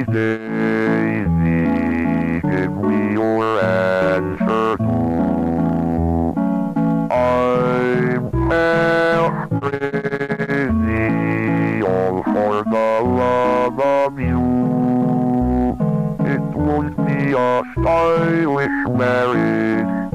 Daisy, give me your answer too. I'm half crazy, all for the love of you. It won't be a stylish marriage,